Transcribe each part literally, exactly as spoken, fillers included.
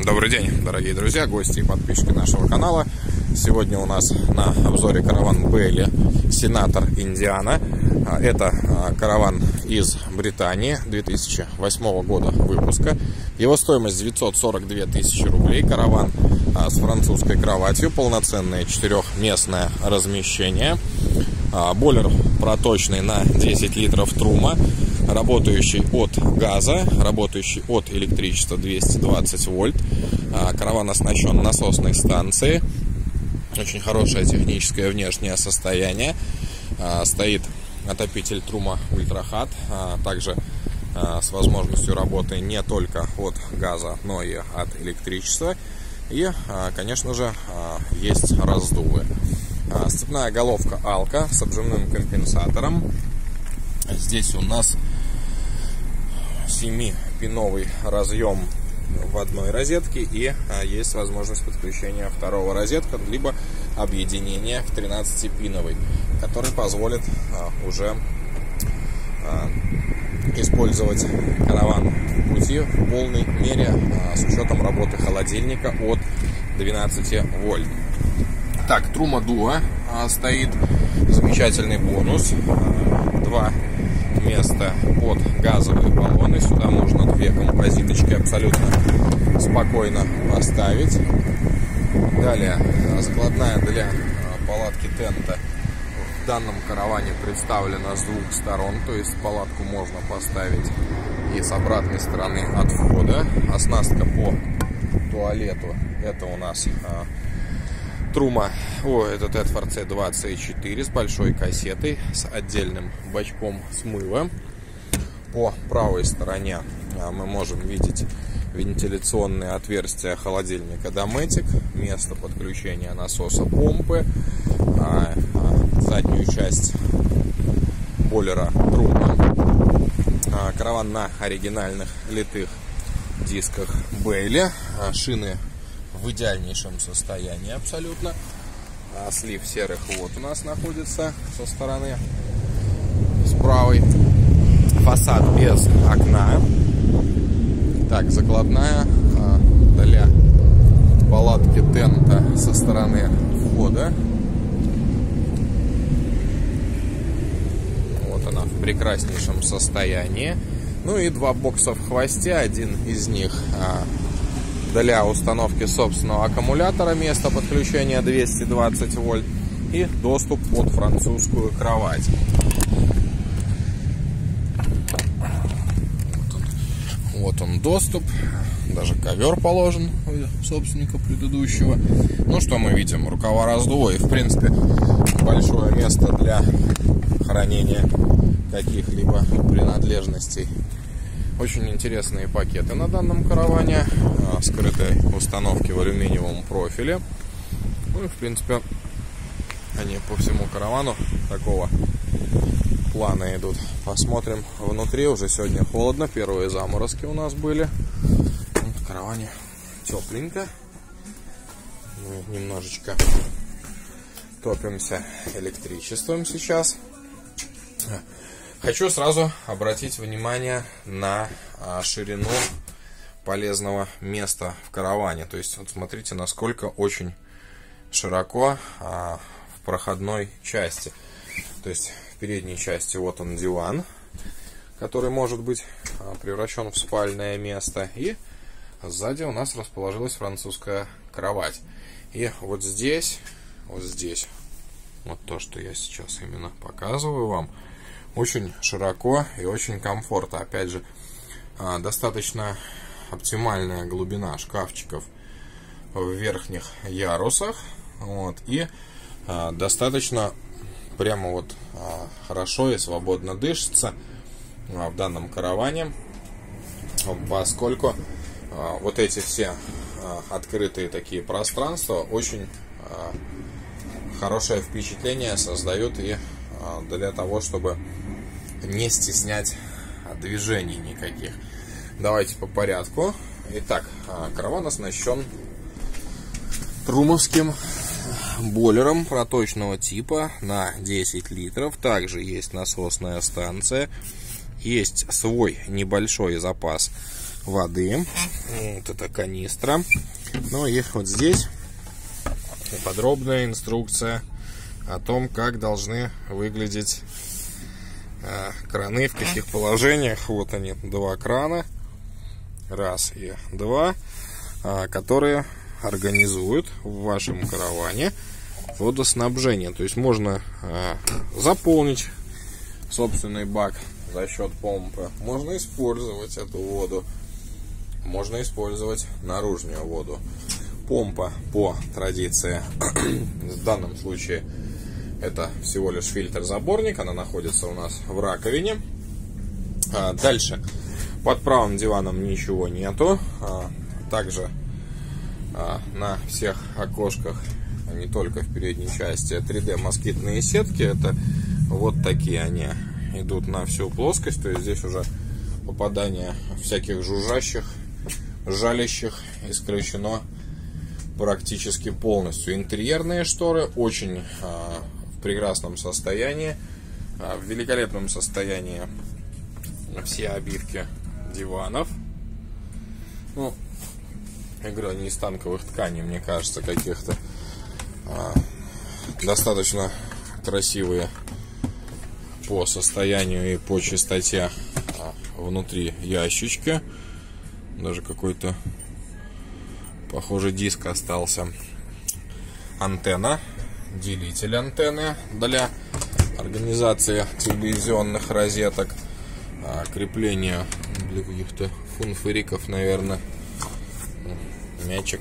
Добрый день, дорогие друзья, гости и подписчики нашего канала. Сегодня у нас на обзоре караван Бейли Сенатор Индиана. Это караван из Британии две тысячи восьмого года выпуска. Его стоимость девятьсот сорок две тысячи рублей. Караван с французской кроватью, полноценное четырехместное размещение. Бойлер проточный на десять литров трума, работающий от газа, работающий от электричества двести двадцать вольт. Караван оснащен насосной станцией. Очень хорошее техническое внешнее состояние. Стоит отопитель трума Ультрахат, также с возможностью работы не только от газа, но и от электричества. И, конечно же, есть раздувы. Сцепная головка Алка с обжимным компенсатором. Здесь у нас семипиновый разъем в одной розетке и есть возможность подключения второго розетка, либо объединения в тринадцатипиновый, который позволит уже использовать караван в пути в полной мере с учетом работы холодильника от двенадцати вольт. Так, трума дуа стоит, замечательный бонус, два места под газовые баллоны, сюда можно две композиточки абсолютно спокойно поставить. Далее закладная для палатки тента. В данном караване представлена с двух сторон, то есть палатку можно поставить и с обратной стороны от входа. Оснастка по туалету, это у нас трума, о, этот Эдфорд Си два Си четыре с большой кассетой, с отдельным бачком смыва. По правой стороне мы можем видеть вентиляционные отверстия холодильника Dometic, место подключения насоса помпы, заднюю часть бойлера трума. Караван на оригинальных литых дисках Бейли, шины в идеальнейшем состоянии абсолютно. А слив серых вот у нас находится со стороны с правой. Фасад без окна. Так, закладная а, для палатки тента со стороны входа. Вот она в прекраснейшем состоянии. Ну и два бокса в хвосте. Один из них а, для установки собственного аккумулятора, место подключения двести двадцать вольт и доступ под французскую кровать. Вот он, вот он доступ, даже ковер положен у собственника предыдущего. Ну что мы видим? Рукава раздува и в принципе большое место для хранения каких-либо принадлежностей. Очень интересные пакеты на данном караване, скрытой установки в алюминиевом профиле. Ну и в принципе они по всему каравану такого плана идут. Посмотрим внутри. Уже сегодня холодно, первые заморозки у нас были. Вот в караване тепленько. Мы немножечко топимся электричеством сейчас. Хочу сразу обратить внимание на ширину полезного места в караване. То есть, вот смотрите, насколько очень широко а, в проходной части. То есть, в передней части вот он диван, который может быть а, превращен в спальное место. И сзади у нас расположилась французская кровать. И вот здесь, вот здесь, вот то, что я сейчас именно показываю вам, очень широко и очень комфортно. Опять же, достаточно оптимальная глубина шкафчиков в верхних ярусах. Вот, и достаточно прямо вот хорошо и свободно дышится в данном караване, поскольку вот эти все открытые такие пространства очень хорошее впечатление создают и для того, чтобы не стеснять движений никаких. Давайте по порядку. Итак, караван оснащен трумовским бойлером проточного типа на десять литров. Также есть насосная станция. Есть свой небольшой запас воды. Вот это канистра. Ну и вот здесь подробная инструкция о том, как должны выглядеть э, краны, в каких положениях. Вот они, два крана. Раз и два, э, которые организуют в вашем караване водоснабжение. То есть можно э, заполнить собственный бак за счет помпы. Можно использовать эту воду. Можно использовать наружную воду. Помпа по традиции в данном случае это всего лишь фильтр-заборник. Она находится у нас в раковине. А дальше под правым диваном ничего нету. А также а, на всех окошках, не только в передней части, три дэ москитные сетки. Это вот такие они идут на всю плоскость. То есть здесь уже попадание всяких жужжащих, жалящих исключено практически полностью. Интерьерные шторы очень а, в прекрасном состоянии, а, в великолепном состоянии все обивки диванов. Ну, я говорю, они из танковых тканей, мне кажется, каких-то а, достаточно красивые по состоянию и по чистоте. А, внутри ящички, даже какой-то похоже диск остался. Антенна, делитель антенны для организации телевизионных розеток. А, крепление для каких-то фунфыриков, наверное. Мячик.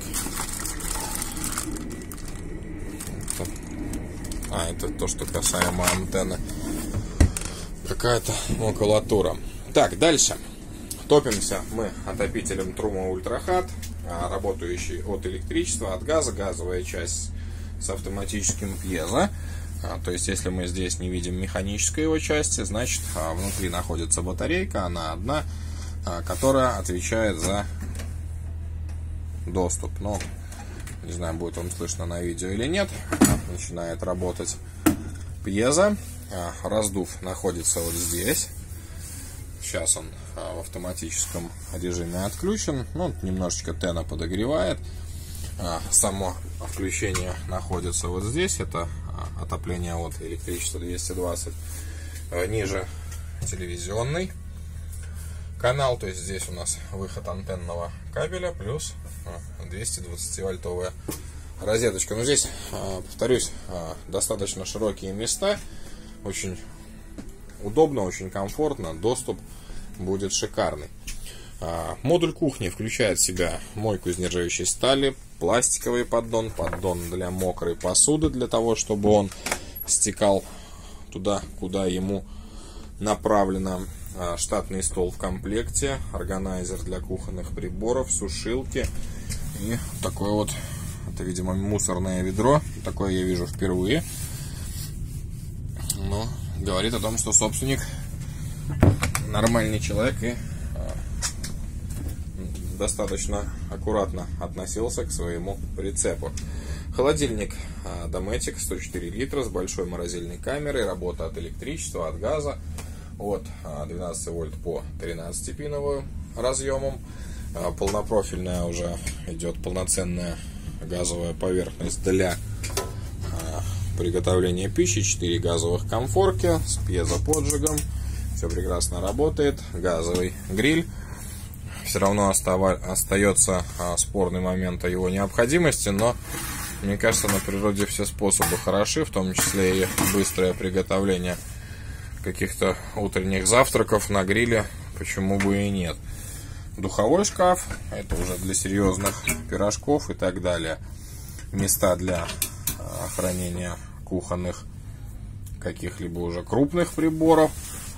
Это... А, это то, что касаемо антенны. Какая-то макулатура. Так, дальше. Топимся мы отопителем Truma Ultrahat, работающий от электричества, от газа. Газовая часть с автоматическим пьезо. То есть, если мы здесь не видим механической его части, значит, внутри находится батарейка, она одна, которая отвечает за доступ. Но, не знаю, будет он слышно на видео или нет. Начинает работать пьезо. Раздув находится вот здесь. Сейчас он в автоматическом режиме отключен. Ну, немножечко тена подогревает. Само включение находится вот здесь. Это отопление от электричества двести двадцать. Ниже телевизионный канал. То есть здесь у нас выход антенного кабеля плюс двести двадцативольтовая розеточка. Но здесь, повторюсь, достаточно широкие места. Очень удобно, очень комфортно. Доступ будет шикарный. Модуль кухни включает в себя мойку из нержавеющей стали, пластиковый поддон, поддон для мокрой посуды, для того, чтобы он стекал туда, куда ему направлено. Штатный стол в комплекте, органайзер для кухонных приборов, сушилки и такое вот, это, видимо, мусорное ведро. Такое я вижу впервые. Но говорит о том, что собственник нормальный человек и достаточно аккуратно относился к своему прицепу. Холодильник Dometic сто четыре литра с большой морозильной камерой, работа от электричества, от газа, от двенадцати вольт по тринадцатипиновым разъемам. Полнопрофильная уже идет полноценная газовая поверхность для приготовления пищи. четыре газовых комфорки с пьезоподжигом. Все прекрасно работает. Газовый гриль. Все равно остается спорный момент о его необходимости, но мне кажется, на природе все способы хороши, в том числе и быстрое приготовление каких-то утренних завтраков на гриле, почему бы и нет. Духовой шкаф, это уже для серьезных пирожков и так далее. Места для хранения кухонных каких-либо уже крупных приборов.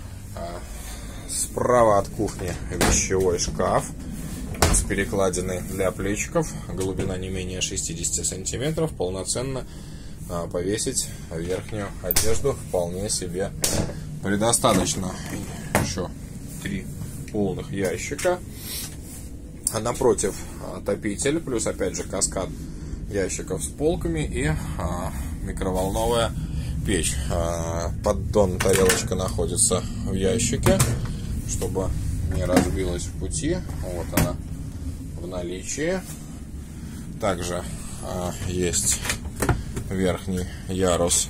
Справа от кухни вещевой шкаф с перекладиной для плечиков. Глубина не менее шестидесяти сантиметров. Полноценно повесить верхнюю одежду вполне себе предостаточно. Еще три полных ящика. А напротив отопитель, плюс опять же каскад ящиков с полками и а, микроволновая печь. А, поддон, тарелочка находится в ящике, чтобы не разбилась в пути. Вот она в наличии. Также а, есть верхний ярус.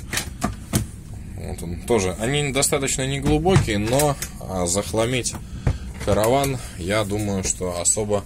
Вот он тоже. Они достаточно неглубокие, но а, захламить караван, я думаю, что особо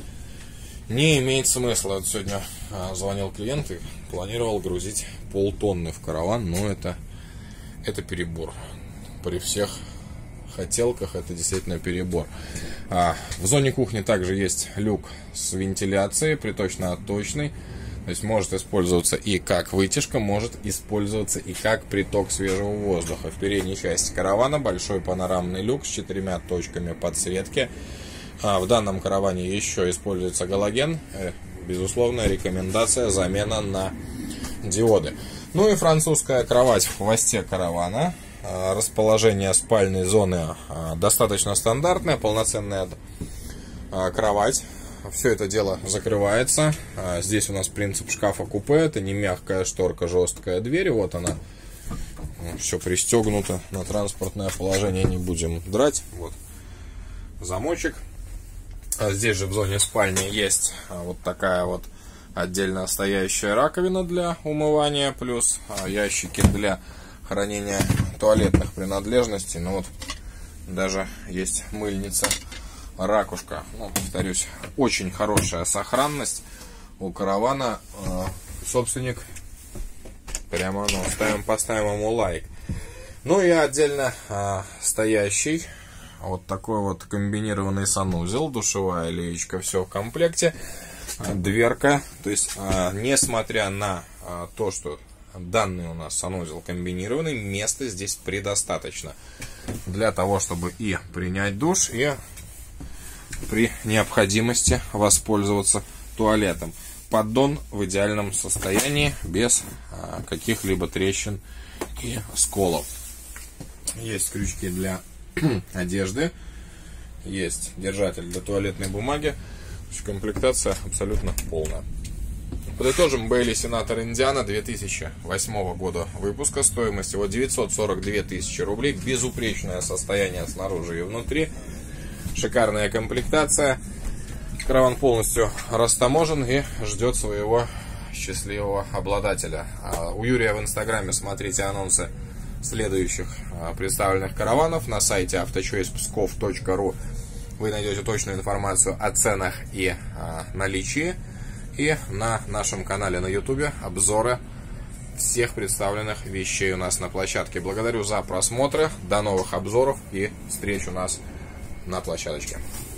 не имеет смысла. Вот сегодня а, звонил клиент и планировал грузить полтонны в караван, но это, это перебор. При всех хотелках это действительно перебор. А, в зоне кухни также есть люк с вентиляцией, приточно-отточный. То есть может использоваться и как вытяжка, может использоваться и как приток свежего воздуха. В передней части каравана большой панорамный люк с четырьмя точками подсветки. А, в данном караване еще используется галоген. Безусловная рекомендация замена на диоды. Ну и французская кровать в хвосте каравана. Расположение спальной зоны достаточно стандартное, полноценная кровать. Все это дело закрывается. Здесь у нас принцип шкафа-купе. Это не мягкая шторка, жесткая дверь. Вот она. Все пристегнуто на транспортное положение. Не будем драть. Вот замочек. Здесь же в зоне спальни есть вот такая вот отдельно стоящая раковина для умывания. Плюс ящики для хранения туалетных принадлежностей. Ну вот даже есть мыльница, ракушка. Ну, повторюсь, очень хорошая сохранность у каравана. Собственник прямо, ну, ставим, поставим ему лайк. Ну и отдельно а, стоящий вот такой вот комбинированный санузел, душевая леечка, все в комплекте, дверка. То есть, а, несмотря на а, то, что данный у нас санузел комбинированный, места здесь предостаточно для того, чтобы и принять душ, и при необходимости воспользоваться туалетом. Поддон в идеальном состоянии, без а, каких-либо трещин и сколов. Есть крючки для одежды, есть держатель для туалетной бумаги. Комплектация абсолютно полная. Подытожим, Бейли Сенатор Индиана две тысячи восьмого года выпуска. Стоимость его девятьсот сорок две тысячи рублей. Безупречное состояние снаружи и внутри. Шикарная комплектация. Караван полностью растаможен и ждет своего счастливого обладателя. У Юрия в инстаграме смотрите анонсы следующих представленных караванов. На сайте авточойс псков точка ру вы найдете точную информацию о ценах и наличии. И на нашем канале на ютубе обзоры всех представленных вещей у нас на площадке. Благодарю за просмотры. До новых обзоров и встреч у нас на площадочке.